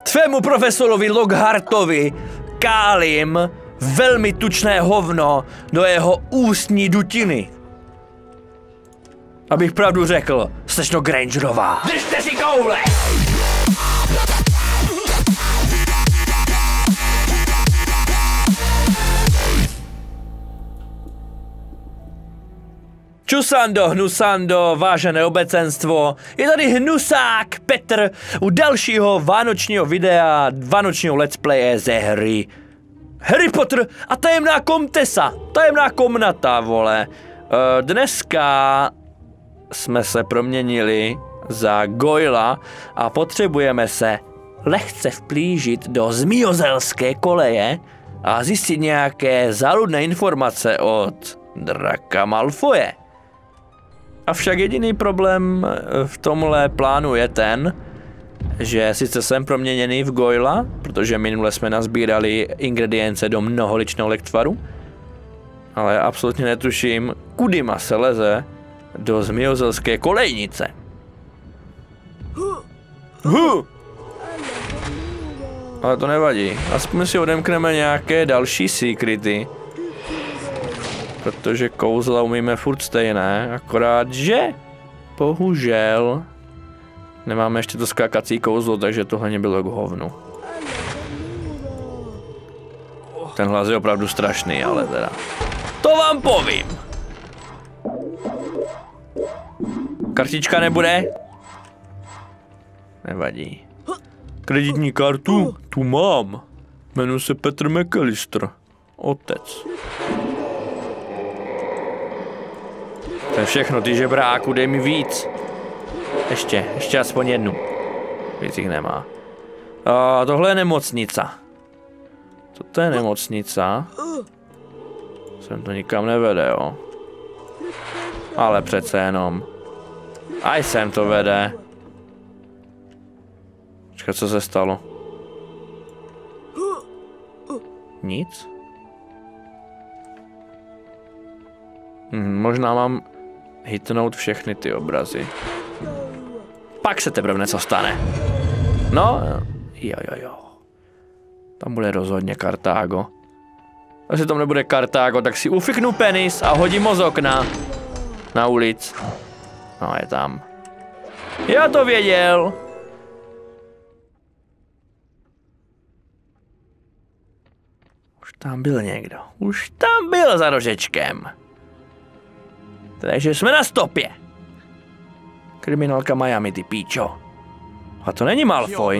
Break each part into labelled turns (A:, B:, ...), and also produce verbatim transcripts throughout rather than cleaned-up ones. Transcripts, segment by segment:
A: Tvému profesorovi Lockhartovi kálím velmi tučné hovno do jeho ústní dutiny. Abych pravdu řekl, slečno Grangerová. Držte si koule! Čusando, hnusando, vážené obecenstvo, je tady hnusák Petr u dalšího vánočního videa, vánočního let's playe ze hry Harry Potter a tajemná komtesa, tajemná komnata, vole. Dneska jsme se proměnili za Goyla a potřebujeme se lehce vplížit do Zmijozelské koleje a zjistit nějaké záludné informace od Draka Malfoje. Avšak jediný problém v tomhle plánu je ten, že sice jsem proměněný v Goyla, protože minule jsme nazbírali ingredience do mnoholičného lektvaru, ale absolutně netuším, kudima se leze do Zmijozelské kolejnice. Huh. Ale to nevadí, aspoň si odemkneme nějaké další secrety. Protože kouzla umíme furt stejné, akorát že bohužel nemáme ještě to skákací kouzlo, takže tohle nebylo k hovnu. Ten hlas je opravdu strašný, ale teda. To vám povím! Kartička nebude? Nevadí. Kreditní kartu? Tu mám. Jmenuji se Petr McAllister. Otec. To je všechno, ty žebráku, dej mi víc. Ještě, ještě aspoň jednu. Víc jich nemá. A tohle je nemocnica. Toto je nemocnica. Sem to nikam nevede, jo. Ale přece jenom. Aj sem to vede. Počkej, co se stalo? Nic? Hm, možná mám hitnout všechny ty obrazy. Pak se teprve něco stane. No, jo, jo, jo. Tam bude rozhodně Kartágo. Když tam nebude Kartágo, tak si ufiknu penis a hodím ho z okna. Na ulic. No, je tam. Já to věděl. Už tam byl někdo. Už tam byl za rožečkem. Takže jsme na stopě. Kriminálka Miami, ty píčo. A to není Malfoy.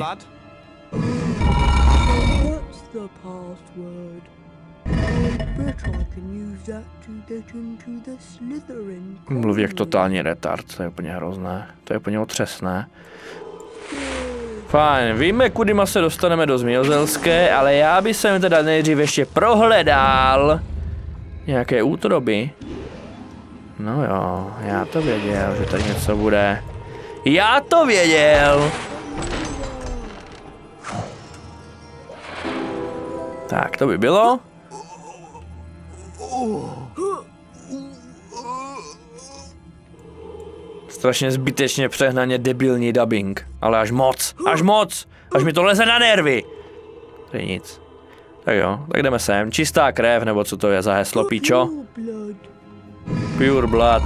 A: Mluví jak totální retard, to je úplně hrozné. To je úplně otřesné. Fajn, víme, kudima se dostaneme do Zmijozelské, ale já bych sem teda nejdřív ještě prohledal nějaké útroby. No jo, já to věděl, že tady něco bude. Já to věděl! Tak, to by bylo. Strašně zbytečně přehnaně debilní dubbing. Ale až moc, až moc, až mi to leze na nervy. To je nic. Tak jo, tak jdeme sem. Čistá krev, nebo co to je za heslo, píčo? Pure blood.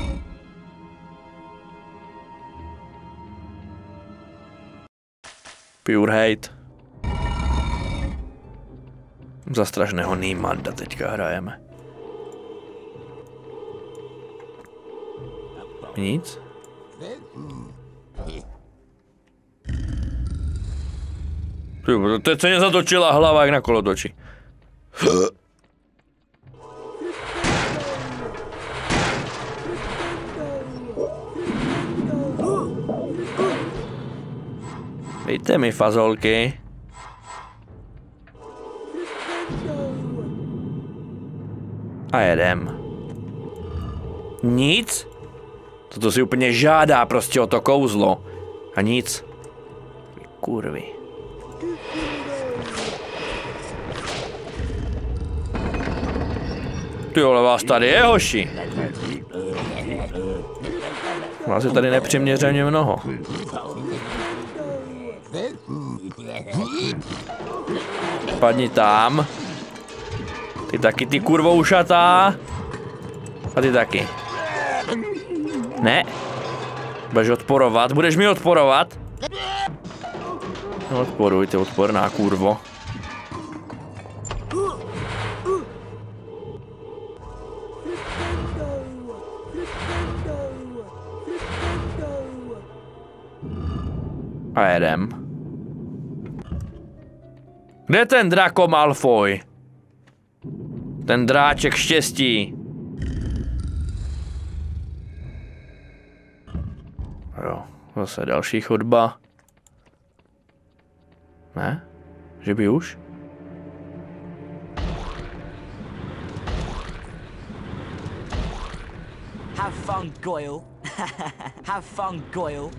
A: Pure hate. Za strašného Nýmanda teďka hrajeme. Nic? Teď se mě zatočila hlava jak na kolotoči. Dejte mi fazolky. A jedem. Nic? Toto si úplně žádá prostě o to kouzlo. A nic. Kurvy. Ty ale vás tady je, hoši. Vás je tady nepřiměřeně mnoho. Padni tam. Ty taky, ty kurvo ušatá. A ty taky. Ne. Budeš odporovat, budeš mi odporovat? No, odporuj, ty odporná kurvo. A jedem. Kde je ten Draco Malfoy? Ten dráček štěstí. Jo, zase další chodba. Ne? Že by už?
B: Have fun, Goyle. Have fun, Goyle.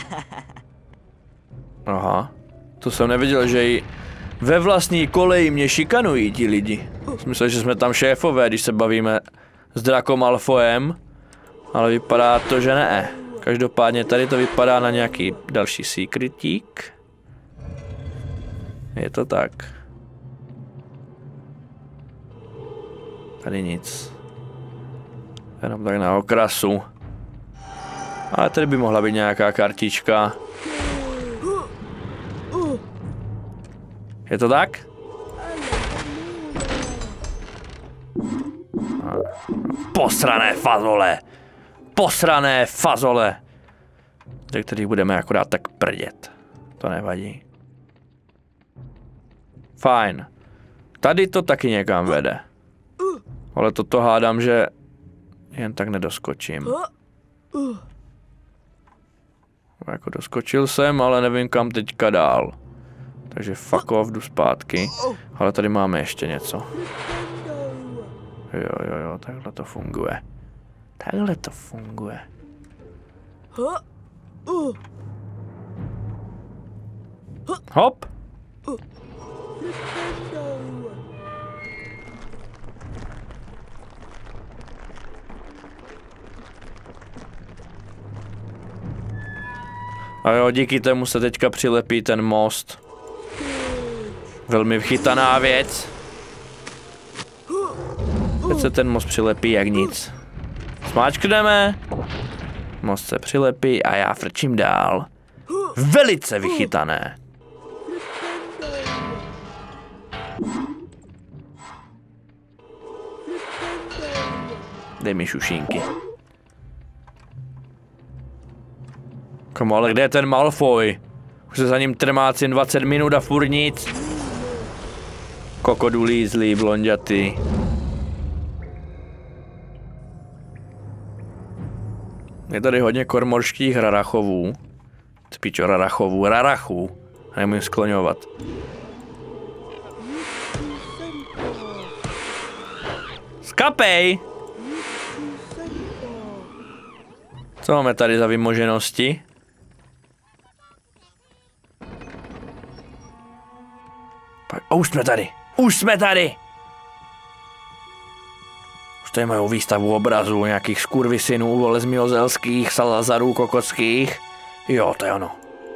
A: Aha. To jsem nevěděl, že i ve vlastní koleji mě šikanují ti lidi. Myslím, že jsme tam šéfové, když se bavíme s Draco Malfoyem. Ale vypadá to, že ne. Každopádně tady to vypadá na nějaký další secretík. Je to tak. Tady nic. Jenom tak na okrasu. Ale tady by mohla být nějaká kartička. Je to tak? Posrané fazole! Posrané fazole! Ze kterých budeme akorát tak prdět. To nevadí. Fajn. Tady to taky někam vede. Ale toto hádám, že jen tak nedoskočím. Jako doskočil jsem, ale nevím kam teďka dál. Takže fuck off, jdu zpátky. Ale tady máme ještě něco. Jo, jo, jo, takhle to funguje. Takhle to funguje. Hop. A jo, díky tomu se teďka přilepí ten most. Velmi chytaná věc. Teď se ten most přilepí jak nic. Smáčkneme. Most se přilepí a já frčím dál. Velice vychytané. Dej mi šušínky. Komu, ale kde je ten Malfoy? Už se za ním trmácím dvacet minut a furt nic. Kokodulí zlý, blonďatý. Je tady hodně kormorských rarachovů. Spíčo rarachovů, rarachů. Nemůžu skloňovat. Skapej! Co máme tady za vymoženosti? A už jsme tady! Už jsme tady! Už tady mají výstavu obrazů nějakých skurvisynů, vole zmiozelských, salazarů, kokockých. Jo, to je ono.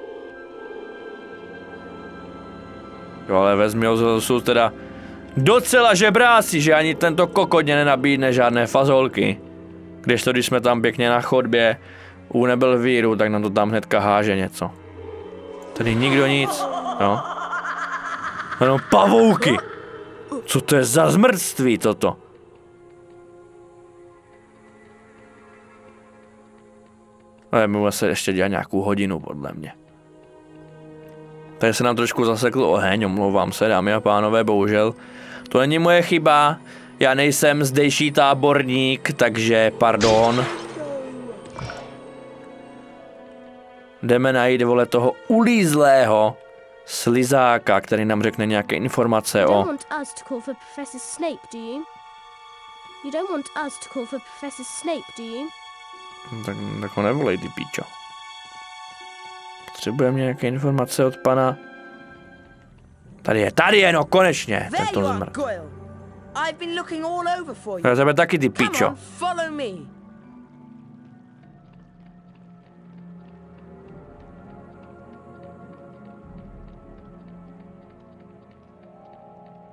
A: Jo, ale ve Zmiozel jsou teda docela žebráci, že ani tento kokodně nenabídne žádné fazolky. Kdežto, když jsme tam pěkně na chodbě u nebyl víru, tak nám to tam hnedka háže něco. Tady nikdo nic, jo. Ano, pavouky! Co to je za zmrtství toto? Ale můžeme se ještě dělat nějakou hodinu, podle mě. Tady se nám trošku zasekl oheň, omlouvám se, dámy a pánové, bohužel. To není moje chyba, já nejsem zdejší táborník, takže pardon. Jdeme najít, vole, toho ulízlého slizáka, který nám řekne nějaké informace o... Tak, tak ho nevolej, ty píčo. Potřebujeme nějaké informace od pana... Tady je, tady je, no konečně, tento zmrt. Já tebe taky, ty píčo.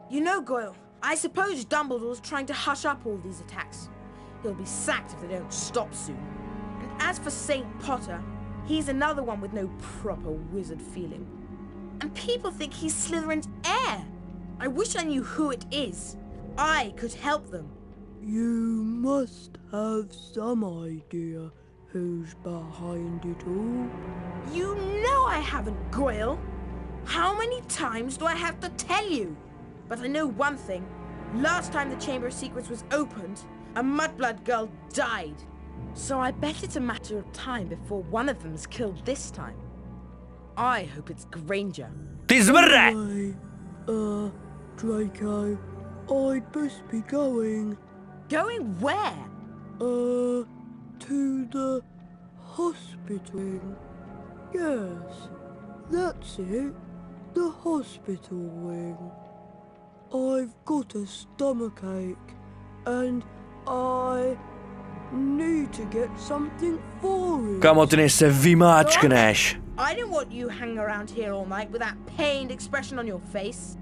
C: You know, Goyle, I suppose Dumbledore's trying to hush up all these attacks. He'll be sacked if they don't stop soon. And as for Saint Potter, he's another one with no proper wizard feeling. And people think he's Slytherin's heir. I wish I knew who it is. I could help them.
D: You must have some idea who's behind it all.
C: You know I haven't, Goyle. How many times do I have to tell you? But I know one thing. Last time the Chamber of Secrets was opened, a Mudblood girl died. So I bet it's a matter of time before one of them's killed this time. I hope it's Granger.
A: Ty zmrde!
D: Anyway, uh, Draco, I'd best be going.
C: Going where?
D: Uh, to the hospital. Yes, that's it. The hospital wing. I've got a stomachache, and I need to get something for it.
A: Kamo, ty než se vymáčkneš.
C: I don't want you hanging around here all night with that pained expression on your face.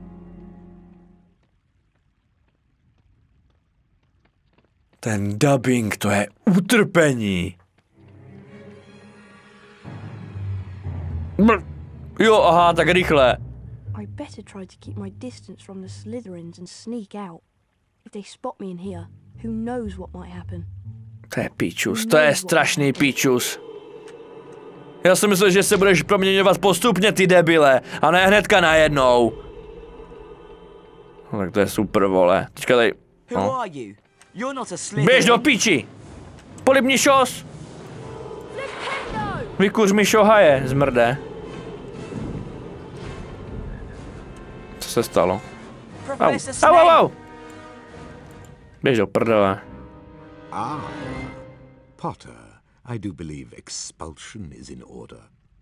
A: Ten dubbing, to je utrpení. Brr. Jo, aha, tak rychle.
E: I better try to keep my distance from the Slytherins and sneak out. If they spot me in here, who knows what might happen.
A: To je pičus, to je strašný pičus. Já jsem myslel, že se budeš proměňovat postupně, ty debile, a ne hnedka najednou. No, tak to je super, vole. Teďka tady...
B: Who
A: No.
B: are you? You're not a Slytherin.
A: Běž do piči! Polibni šos! Vykuř mi šohaje, zmrde. Co se stalo? Au,
B: Professor
A: au, au,
B: Snape.
A: au! Běž do prdele.
F: Ah, Potter, I do believe expulsion is in order.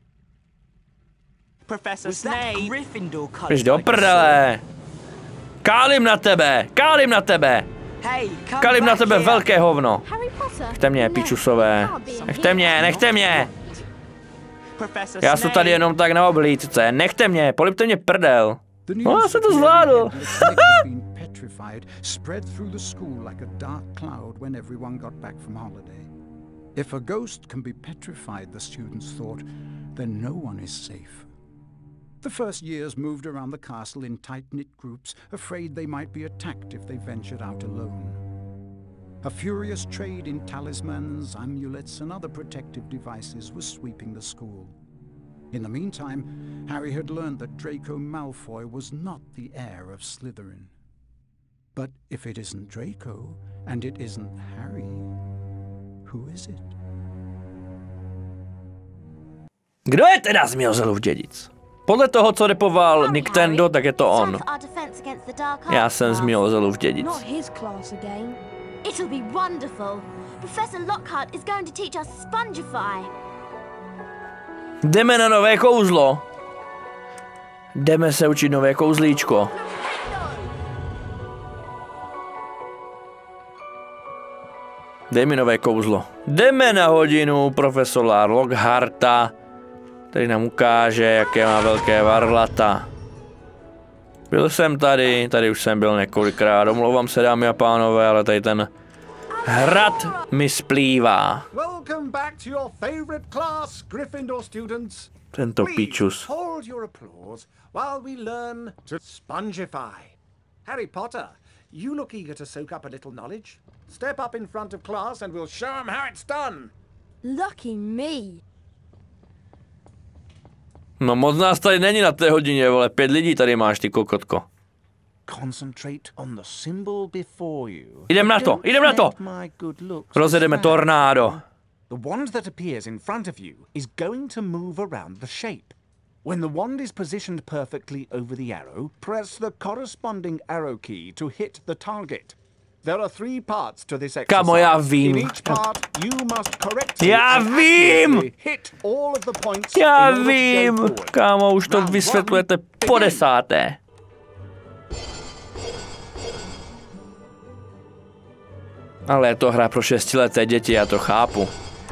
B: Professor
C: Was that
B: Snape. Gryffindor coach.
A: Běž do prdele! Kálím na tebe, kálím na tebe!
B: Hey, come
A: Kálím na
B: back
A: tebe,
B: here.
A: velké hovno!
E: Harry Potter?
A: Nechte mě, pičusové. Nechte mě, nechte mě!
B: Professor
A: Já jsem tady
B: Snape.
A: jenom tak na oblídce. Nechte mě, polipte mě prdel.
G: The
A: No, já
G: news
A: jsem
G: of
A: to
G: the
A: zvládl.
G: endless snake had been petrified spread through the school like a dark cloud when everyone got back from holiday. If a ghost can be petrified, the students thought, then no one is safe. The first years moved around the castle in tight-knit groups, afraid they might be attacked if they ventured out alone. A furious trade in talismans, amulets, and other protective devices was sweeping the school. In the meantime, Harry had learned that Draco Malfoy was not the heir of Slytherin. But if it isn't Draco, and it isn't Harry, who is it?
A: Kdo je teda Zmiozelův dědic? Podle toho, co repoval Nintendo, tak je to on. Já jsem Zmiozelův dědic.
E: Not his class again.
H: It'll be wonderful. Professor Lockhart is going to teach us Spongify.
A: Jdeme na nové kouzlo. Jdeme se učit nové kouzlíčko. Dej mi nové kouzlo. Jdeme na hodinu profesora Lockharta, který nám ukáže, jaké má velké varlata. Byl jsem tady, tady už jsem byl několikrát. Omlouvám se, dámy a pánové, ale tady ten hrad mi splývá.
I: Welcome back to your favorite class, Gryffindor students.
A: Tento pičus.
I: Please hold your applause while we learn to spongify. Harry Potter, you look eager to soak up a little knowledge. Step up in front of class and we'll show them how it's done.
E: Lucky me.
A: No moc nás tady není na té hodině, vole, pět lidí tady máš, ty kokotko.
J: Concentrate on the symbol before you.
A: Idem na to, idem na to!
J: My good looks
A: Rozjedeme
J: aside.
A: tornádo.
J: The wand that appears in front of you is going to move around the shape. When the wand is positioned perfectly over the arrow, press the corresponding arrow key to hit the target. There are three parts to this exercise.
A: Kamo, já vím.
J: In each part, you must correctly
A: Já
J: and
A: vím!
J: accurately hit all of the points
A: Já
J: in order to go
A: vím,
J: forward.
A: kámo, už to
J: Round
A: vysvětlujete
J: one,
A: po
J: begin.
A: desáté. Ale je to hra pro šestileté děti, já to chápu.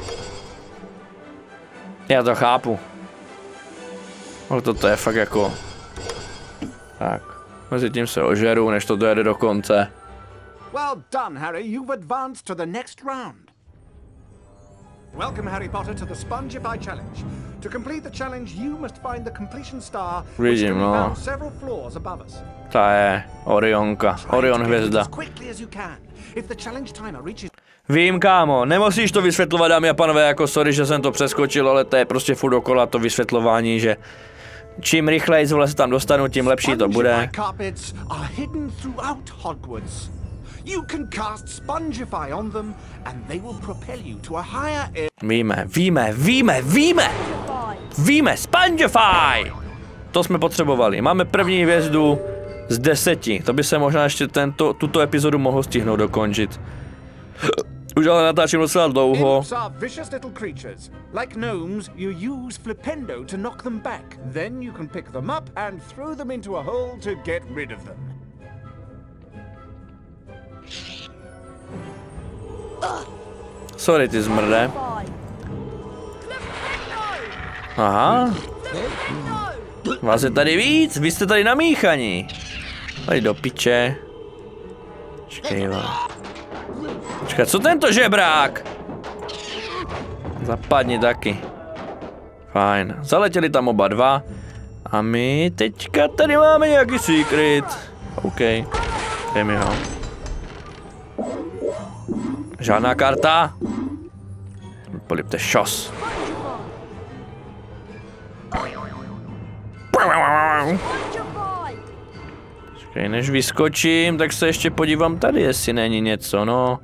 A: Já to chápu. Ale toto je fakt jako... Tak. Mezitím se ožeru, než to dojede do konce.
J: Well done, Harry. You've advanced to the next round.
I: Welcome, Harry Potter, to the Spongify Challenge. To complete the challenge, you must find the completion star, which
A: Vidím,
I: can be
A: no.
I: found several floors above us.
A: Ta je Orionka. Orion hvězda.
J: As quickly as you can. If the challenge timer reaches...
A: Vím, kámo, nemusíš to vysvětlovat, dámy a panové, jako sorry, že jsem to přeskočil, ale to je prostě furt dokola to vysvětlování, že čím rychleji se tam dostanu, tím lepší to bude.
J: Carpets are hidden throughout Hogwarts. You can cast Spongify on them and they will propel you to a higher air.
A: Víme, víme, víme, víme! Víme, Spongify! To jsme potřebovali. Máme první hvězdu z deseti. To by se možná ještě tento, tuto epizodu mohlo stihnout dokončit. Už ale natáčím docela dlouho.
J: Imps are vicious little creatures. Like gnomes, you use Flipendo to knock them back. Then you can pick them up and throw them into a hole to get rid of them.
A: Sorry, ty zmrde. Aha. Vás je tady víc, vy jste tady namíchaní. Tady do piče. Počkej, Počkej, co tento žebrák? Zapadni taky. Fajn, zaletěli tam oba dva. A my teďka tady máme nějaký secret. OK, dej mi ho. Žádná karta. Polipte šos. Počkej, než vyskočím, tak se ještě podívám tady, jestli není něco, no.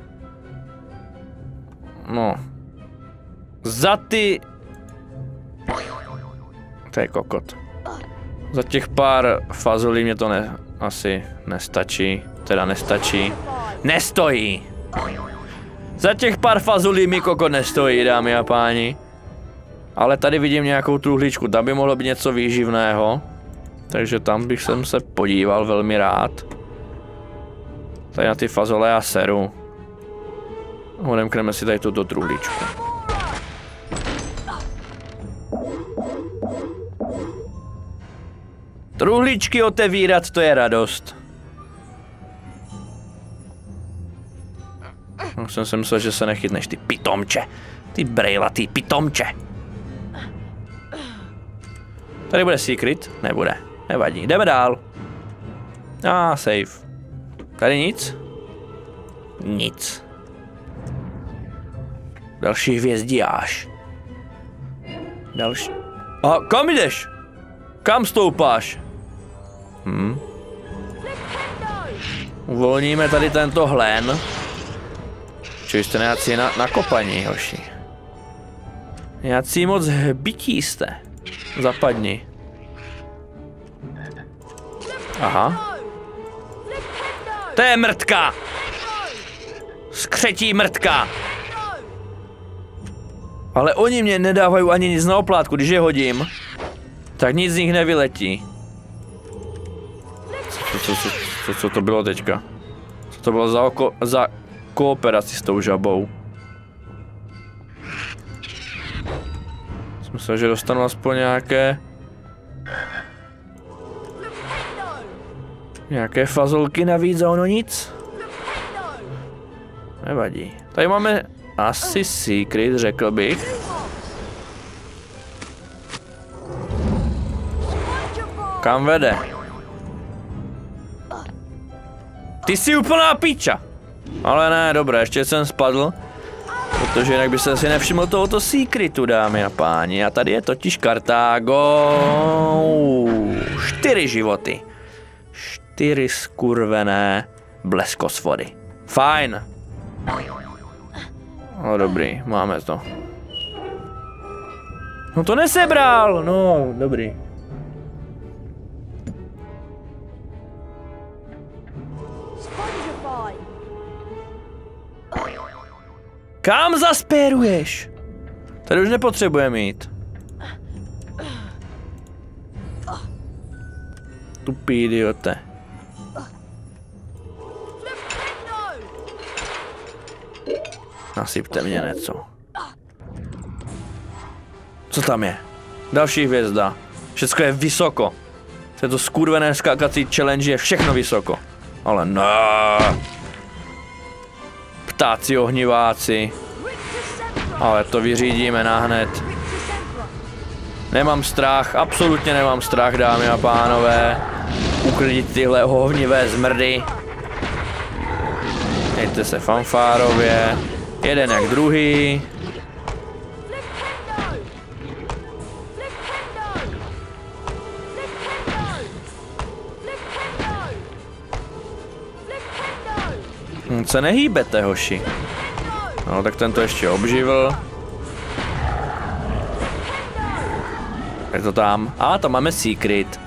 A: No. Za ty... To je kokot. Za těch pár fazolí mě to ne, asi nestačí. Teda nestačí. Nestojí! Za těch pár fazolí mi kokot nestojí, dámy a páni. Ale tady vidím nějakou truhličku, tam by mohlo být něco výživného. Takže tam bych sem se podíval velmi rád. Tady na ty fazole já seru. Odemkneme si tady tuto truhličku. Truhličky otevírat, to je radost. No, jsem si myslel, že se nechytneš, ty pitomče. Ty brejlatý pitomče. Tady bude secret? Nebude. Nevadí. Jdeme dál. A ah, save. Tady nic? Nic. Další hvězdiáš. Další. A kam jdeš? Kam stoupáš? Hm. Uvolníme tady tento hlen. Čili jste nějací na, nakopaní, hoši. Nějací moc bytí jste. Zapadni. Aha. To je mrtka! Skřetí mrtka! Ale oni mě nedávají ani nic na oplátku, když je hodím. Tak nic z nich nevyletí. Co, co, co, co, co to bylo teďka? Co to bylo za, oko, za kooperaci s tou žabou? Myslím, že dostanu aspoň nějaké... Nějaké fazolky navíc a ono nic? Nevadí. Tady máme asi secret, řekl bych. Kam vede? Ty jsi úplná píča. Ale ne, dobré, ještě jsem spadl. Protože jinak by se si nevšiml tohoto secretu, dámy a páni. A tady je totiž Kartágo. Čtyři životy. Čtyři skurvené bleskosvody. Fajn. No dobrý, máme to. No to nesebral, no dobrý. Kam zaspéruješ? Tady už nepotřebujeme jít. Tupý idiote. Nasypte mě něco. Co tam je? Další hvězda. Všecko je vysoko. Této skurvené skákací challenge je všechno vysoko. Ale ne. Ptáci ohniváci. Ale to vyřídíme nahned. Nemám strach, absolutně nemám strach, dámy a pánové. Uklidit tyhle ohnivé zmrdy. Dejte se fanfárově. Jeden jak druhý. Hm, se nehýbete, hoši. No, tak ten to ještě obživil. Je to tam. A, tam máme secret.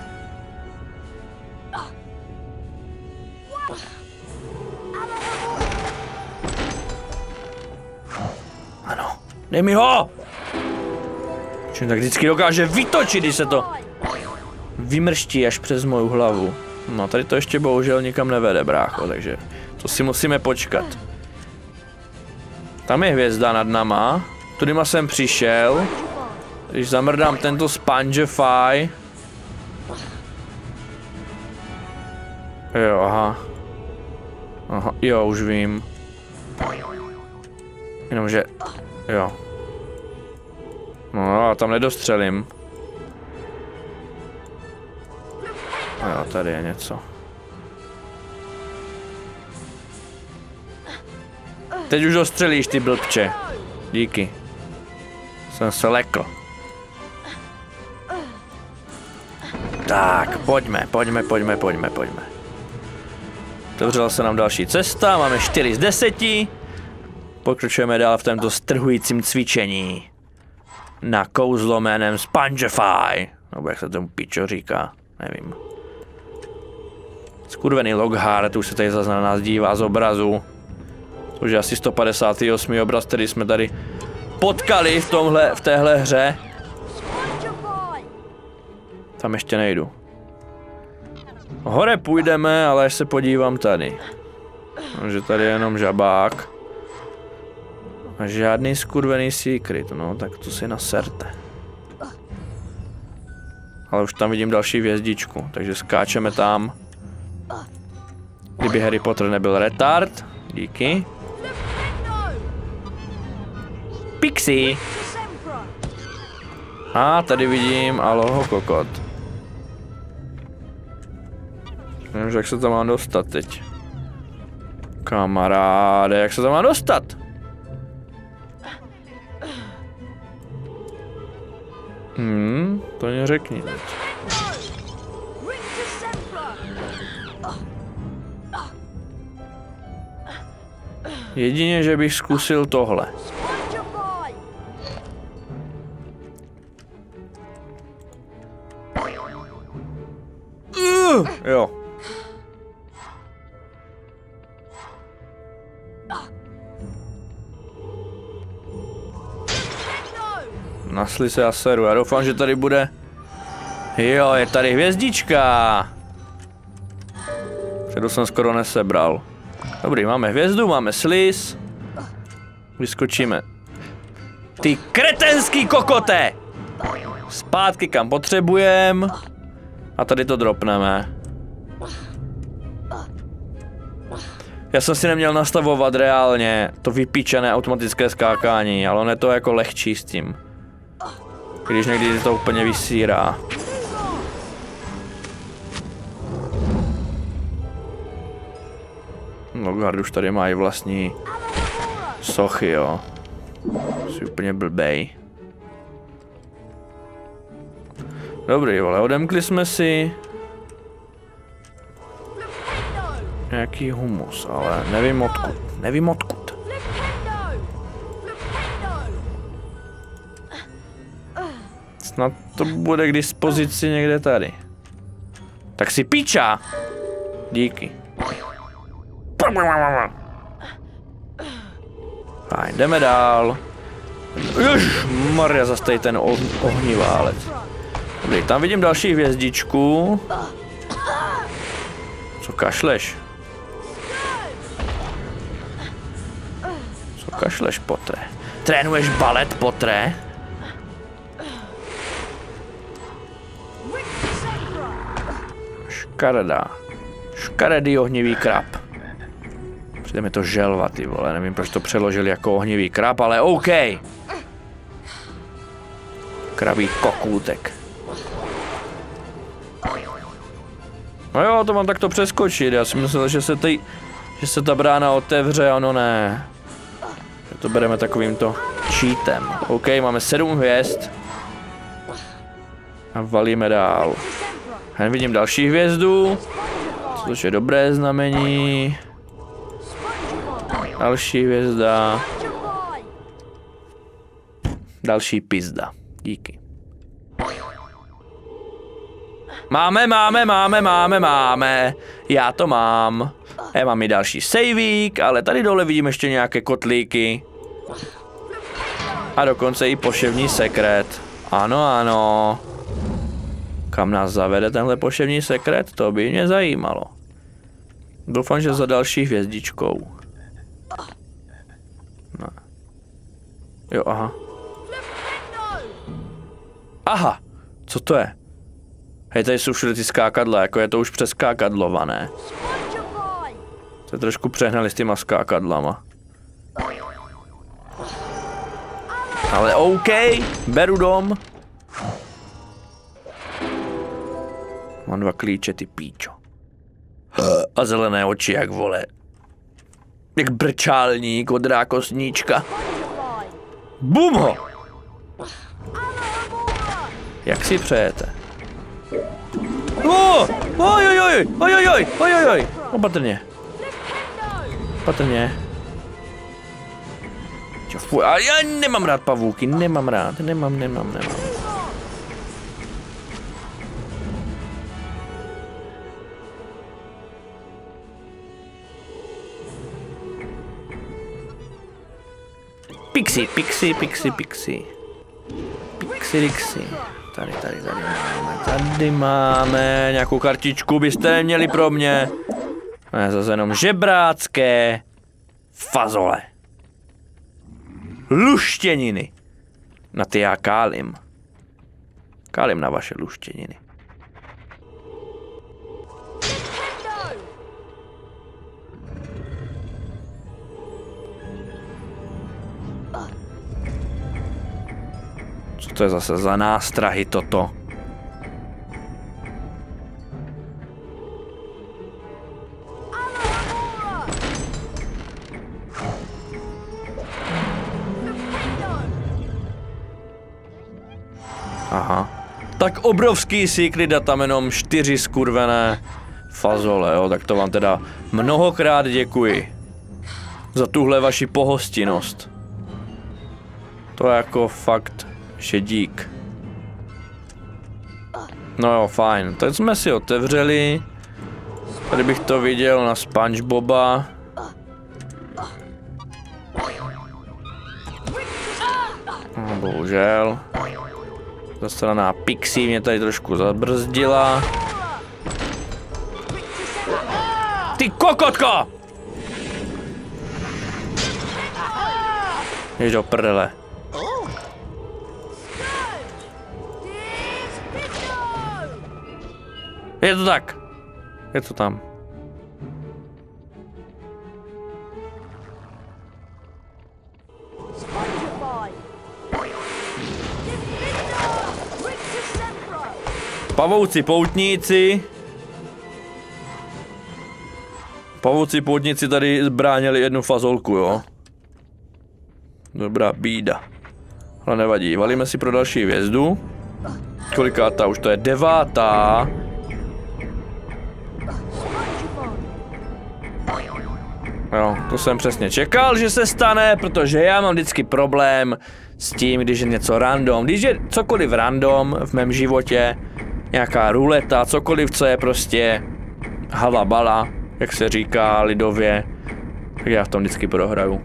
A: Ano, dej mi ho! Čím tak vždycky dokáže vytočit, když se to vymrští až přes moju hlavu. No, tady to ještě bohužel nikam nevede, brácho, takže to si musíme počkat. Tam je hvězda nad nama. Tudyma jsem přišel. Když zamrdám tento Spongify. Jo, aha. Aha, jo, už vím. Jenomže, jo. No, já tam nedostřelím. Jo, tady je něco. Teď už dostřelíš, ty blbče. Díky. Jsem se lekl. Tak, pojďme, pojďme, pojďme, pojďme, pojďme. Otevřela se nám další cesta, máme čtyři z deseti. Pokračujeme dál v tomto strhujícím cvičení. Na kouzlo jménem Spongify. Nebo jak se tomu pičo říká, nevím. Skurvený Lockhart, už se tady zase na nás dívá z obrazu. To už je asi sto padesátý osmý obraz, který jsme tady potkali v, tomhle, v téhle hře. Tam ještě nejdu. Hore půjdeme, ale až se podívám tady. Takže tady je jenom žabák. A žádný skurvený secret, no, tak to si naserte. Ale už tam vidím další hvězdičku, takže skáčeme tam. Kdyby Harry Potter nebyl retard. Díky. Pixie. A tady vidím aloho kokot. Nevím, jak se tam mám dostat teď. Kamaráde, jak se tam mám dostat? Hmm, to mě řekni teď. Jedině, že bych zkusil tohle. Uh, jo. Nasli se a seru. Já doufám, že tady bude. Jo, je tady hvězdička. Předu jsem skoro nesebral. Dobrý, máme hvězdu, máme sliz. Vyskočíme. Ty kretenský kokote! Zpátky kam potřebujeme. A tady to dropneme. Já jsem si neměl nastavovat reálně to vypíčené automatické skákání, ale on je to jako lehčí s tím. Když někdy to úplně vysírá. Lockhart už tady má i vlastní sochy, jo. Jsi úplně blbej. Dobrý, vole, odemkli jsme si nějaký humus, ale nevím odkud, nevím odkud. Snad to bude k dispozici někde tady. Tak si píča! Díky. Fajn, jdeme dál. Ježmarja, zase tady ten oh ohniválec. Dobrý, tam vidím další hvězdičku. Co kašleš? Co kašleš, Potre? Trénuješ balet, Potre? Škaredá. Škaredý ohnivý krab. Přijde mi to želva, ty vole, nevím, proč to přeložili jako ohnivý krab, ale OK. Krabý kokůtek. No jo, to mám takto přeskočit, já si myslel, že se, tej, že se ta brána otevře, ano ne. Že to bereme takovýmto cheatem. OK, máme sedm hvězd. A valíme dál. Hned vidím další hvězdu, což je dobré znamení. Další hvězda. Další pizda. Díky. Máme, máme, máme, máme, máme. Já to mám. Já mám i další saveík, ale tady dole vidím ještě nějaké kotlíky. A dokonce i poševní sekret. Ano, ano. Kam nás zavede tenhle poševní sekret? To by mě zajímalo. Doufám, že za další hvězdičkou. No. Jo, aha. Aha, co to je? Hej, tady jsou všude ty skákadla, jako je to už přeskákadlované. To je trošku přehnali s těma skákadlama. Ale OK, beru dom. Mám dva klíče, ty píčo. A zelené oči, jak vole. Jak brčálník od drákosníčka. Bum ho! Jak si přejete? Oh! Ojojoj! Ojojoj! Ojojoj! Opatrně. Opatrně. A já nemám rád pavouky, nemám rád, nemám, nemám, nemám. Pixie, pixie, pixie, pixie. Pixie, pixie. Tady, tady, tady máme, tady máme nějakou kartičku, byste neměli pro mě. Ne, zase jenom žebrácké fazole. Luštěniny. Na ty já kálim. Kálim na vaše luštěniny. Co to je zase za nástrahy toto? Aha. Tak obrovský secret a tam jenom čtyři skurvené fazole, jo, tak to vám teda mnohokrát děkuji. Za tuhle vaši pohostinnost. To je jako fakt šedík. No jo, fajn. Teď jsme si otevřeli. Tady bych to viděl na SpongeBoba. No, bohužel. Zastraná Pixie mě tady trošku zabrzdila. Ty kokotko! Jdeš do prdele. Je to tak. Je to tam. Pavouci poutníci. Pavouci poutníci tady zbránili jednu fazolku, jo. Dobrá bída. Ale nevadí, valíme si pro další hvězdu. Kolikátá už to je? Devátá. Jo, to jsem přesně čekal, že se stane, protože já mám vždycky problém s tím, když je něco random. Když je cokoliv random v mém životě, nějaká ruleta, cokoliv, co je prostě halabala, jak se říká lidově, tak já v tom vždycky prohraju.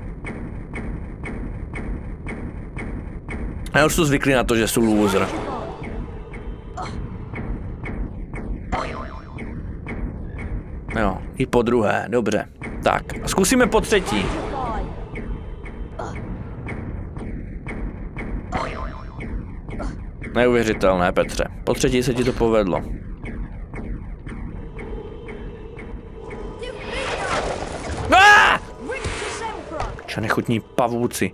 A: A já už jsem zvyklý na to, že jsem loser. Jo, i po druhé, dobře. Tak, zkusíme po třetí. Neuvěřitelné, Petře. Po třetí se ti to povedlo. Čo nechutní pavouci.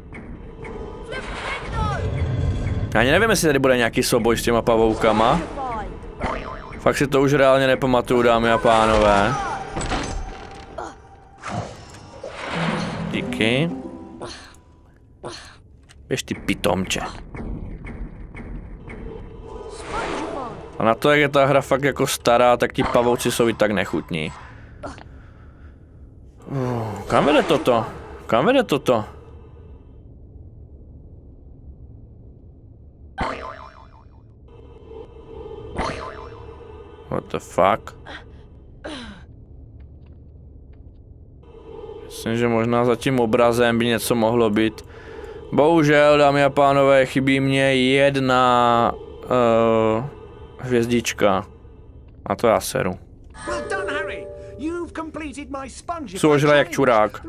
A: Já ani nevím, jestli tady bude nějaký souboj s těma pavoukama. Fakt si to už reálně nepamatuju, dámy a pánové. Díky. Běž ty pitomče. A na to, jak je ta hra fakt jako stará, tak ti pavouci jsou i tak nechutní. Uh, kam vede toto? Kam vede toto? What the fuck? Myslím, že možná za tím obrazem by něco mohlo být. Bohužel, dámy a pánové, chybí mě jedna uh, hvězdička. A to já seru. Co ožral jak čurák.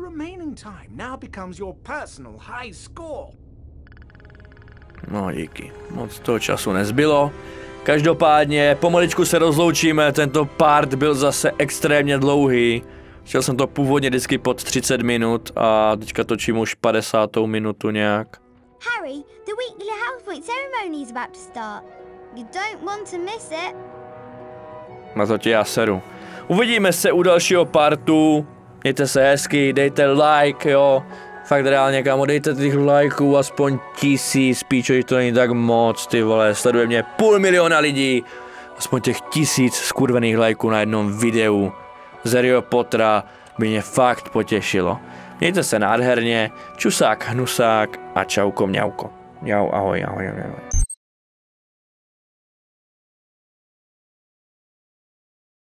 A: No díky, moc toho času nezbylo. Každopádně pomaličku se rozloučíme, tento part byl zase extrémně dlouhý. Chtěl jsem to původně vždycky pod třicet minut a teďka točím už padesátou minutu nějak.
H: Harry, the weekly Housepoint ceremony is about to start. You don't want to miss it.
A: Na to tě já seru. Uvidíme se u dalšího partu. Mějte se hezky, dejte like, jo. Fakt reálně, kámo, dejte těch lajků aspoň tisíc, píčo, to není tak moc, ty vole, sleduje mě půl miliona lidí. Aspoň těch tisíc skurvených lajků na jednom videu z Harryho Pottera by mě fakt potěšilo. Mějte se nádherně, čusák, hnusák a čauko, mňauko. Mňau, ahoj, ahoj, ahoj.